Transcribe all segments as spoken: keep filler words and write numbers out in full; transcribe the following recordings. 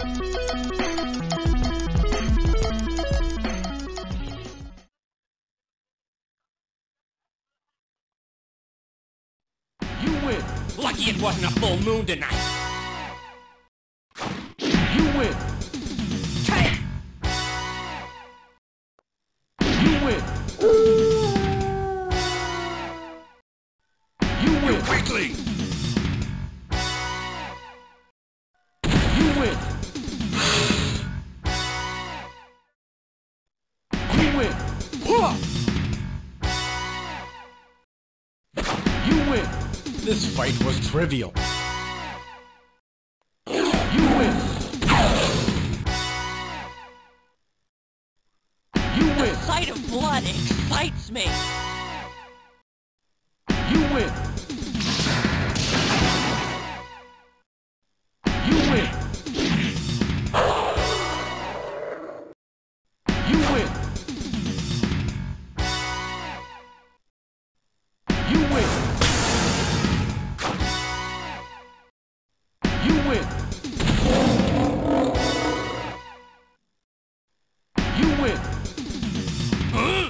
win. Lucky it wasn't a full moon tonight. You win. Hey! You win. You win. Quickly! You win. You win. You win. This fight was trivial. You win. You The win. sight of blood excites me. You win. You win. You win. You win. You win. You win. Huh?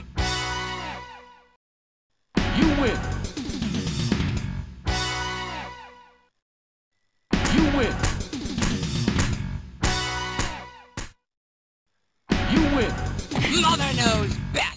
You win. You win. You win. Mother knows best.